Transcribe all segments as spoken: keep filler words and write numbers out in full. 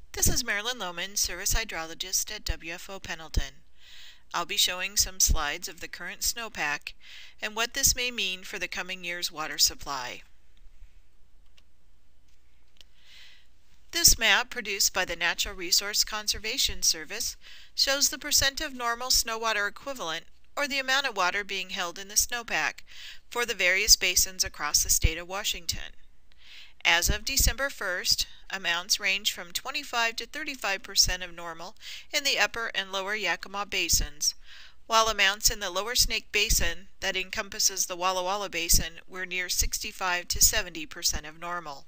This is Marilyn Lohman, Service Hydrologist at W F O Pendleton. I'll be showing some slides of the current snowpack and what this may mean for the coming year's water supply. This map, produced by the Natural Resource Conservation Service, shows the percent of normal snow water equivalent, or the amount of water being held in the snowpack, for the various basins across the state of Washington. As of December first, amounts range from twenty-five to thirty-five percent of normal in the upper and lower Yakima basins, while amounts in the lower Snake Basin, that encompasses the Walla Walla Basin, were near sixty-five to seventy percent of normal.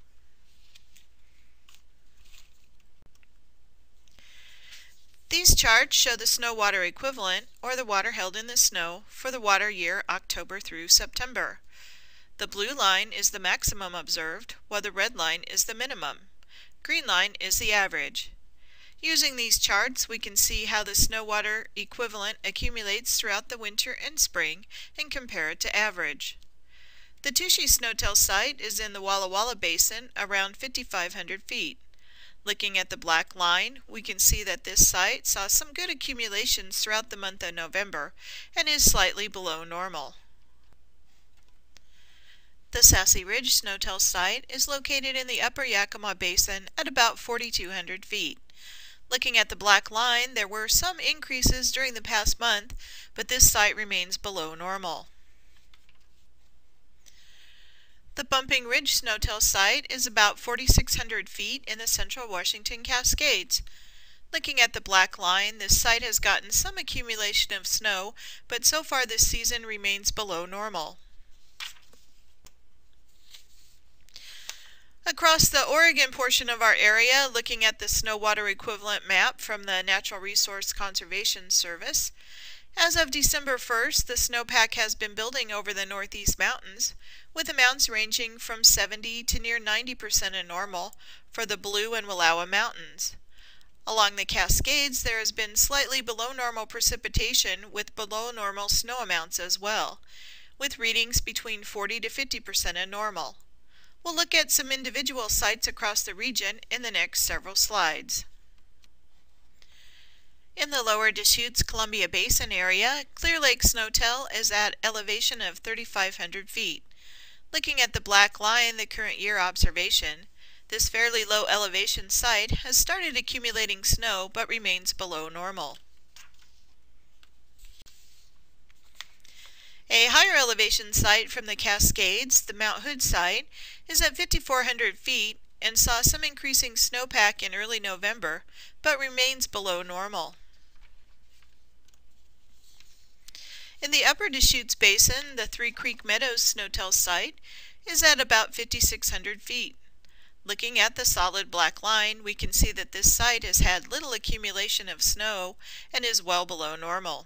These charts show the snow water equivalent, or the water held in the snow, for the water year October through September. The blue line is the maximum observed, while the red line is the minimum. Green line is the average. Using these charts, we can see how the snow water equivalent accumulates throughout the winter and spring and compare it to average. The Touchet Snotel site is in the Walla Walla Basin, around fifty-five hundred feet. Looking at the black line, we can see that this site saw some good accumulations throughout the month of November and is slightly below normal. The Sasse Ridge Snotel site is located in the upper Yakima Basin at about forty-two hundred feet. Looking at the black line, there were some increases during the past month, but this site remains below normal. The Bumping Ridge Snotel site is about forty-six hundred feet in the central Washington Cascades. Looking at the black line, this site has gotten some accumulation of snow, but so far this season remains below normal. Across the Oregon portion of our area, looking at the snow water equivalent map from the Natural Resource Conservation Service, as of December first, the snowpack has been building over the Northeast Mountains, with amounts ranging from seventy to near ninety percent of normal for the Blue and Wallowa Mountains. Along the Cascades, there has been slightly below normal precipitation with below normal snow amounts as well, with readings between forty to fifty percent of normal. We'll look at some individual sites across the region in the next several slides. In the lower Deschutes Columbia Basin area, Clear Lake Snotel is at elevation of thirty-five hundred feet. Looking at the black line, the current year observation, this fairly low elevation site has started accumulating snow but remains below normal. A higher elevation site from the Cascades, the Mount Hood site, is at fifty-four hundred feet and saw some increasing snowpack in early November, but remains below normal. In the upper Deschutes Basin, the Three Creek Meadows Snotel site is at about fifty-six hundred feet. Looking at the solid black line, we can see that this site has had little accumulation of snow and is well below normal.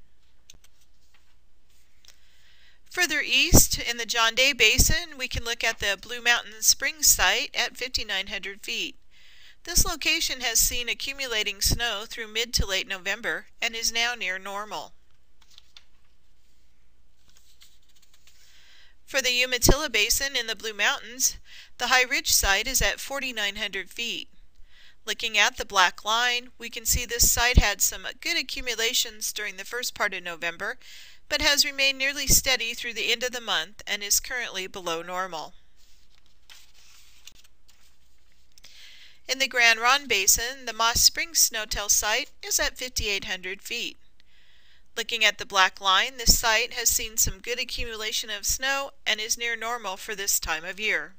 Further east, in the Grande Basin, we can look at the Blue Mountain Springs site at fifty-nine hundred feet. This location has seen accumulating snow through mid to late November and is now near normal. For the Umatilla Basin in the Blue Mountains, the High Ridge site is at forty-nine hundred feet. Looking at the black line, we can see this site had some good accumulations during the first part of November, but has remained nearly steady through the end of the month and is currently below normal. In the Grand Ronde Basin, the Moss Springs Snotel site is at fifty-eight hundred feet. Looking at the black line, this site has seen some good accumulation of snow and is near normal for this time of year.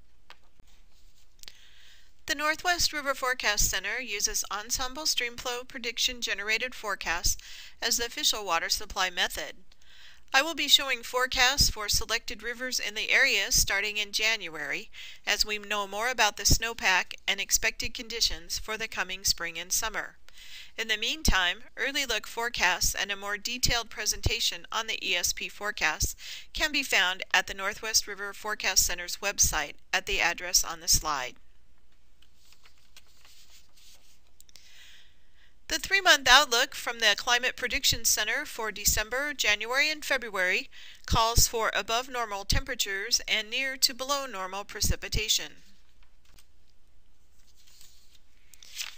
The Northwest River Forecast Center uses ensemble streamflow prediction generated forecasts as the official water supply method. I will be showing forecasts for selected rivers in the area starting in January as we know more about the snowpack and expected conditions for the coming spring and summer. In the meantime, early look forecasts and a more detailed presentation on the E S P forecasts can be found at the Northwest River Forecast Center's website at the address on the slide. The three-month outlook from the Climate Prediction Center for December, January, and February calls for above normal temperatures and near to below normal precipitation.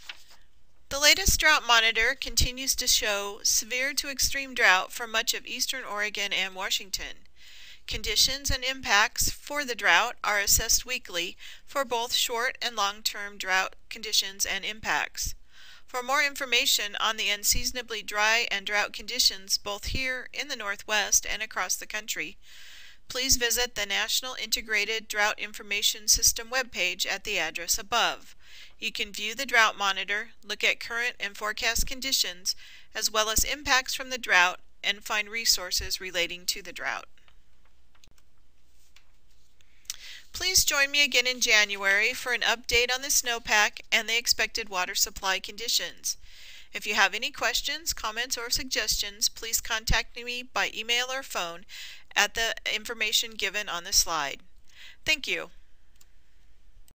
latest drought monitor continues to show severe to extreme drought for much of eastern Oregon and Washington. Conditions and impacts for the drought are assessed weekly for both short and long-term drought conditions and impacts. For more information on the unseasonably dry and drought conditions both here in the Northwest and across the country, please visit the National Integrated Drought Information System webpage at the address above. You can view the drought monitor, look at current and forecast conditions, as well as impacts from the drought, and find resources relating to the drought. Please join me again in January for an update on the snowpack and the expected water supply conditions. If you have any questions, comments, or suggestions, please contact me by email or phone at the information given on the slide. Thank you.